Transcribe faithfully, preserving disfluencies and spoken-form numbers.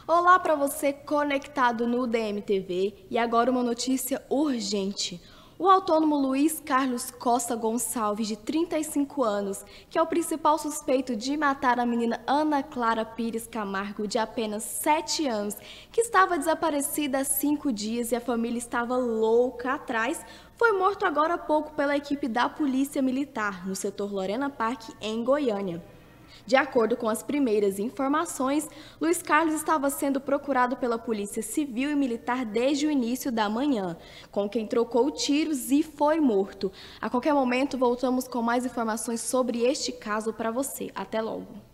Olá para você conectado no D M T V e agora uma notícia urgente. O autônomo Luiz Carlos Costa Gonçalves, de trinta e cinco anos, que é o principal suspeito de matar a menina Ana Clara Pires Camargo, de apenas sete anos, que estava desaparecida há cinco dias e a família estava louca atrás, foi morto agora há pouco pela equipe da Polícia Militar, no setor Lorena Park, em Goiânia. De acordo com as primeiras informações, Luiz Carlos estava sendo procurado pela Polícia Civil e Militar desde o início da manhã, com quem trocou tiros e foi morto. A qualquer momento, voltamos com mais informações sobre este caso para você. Até logo!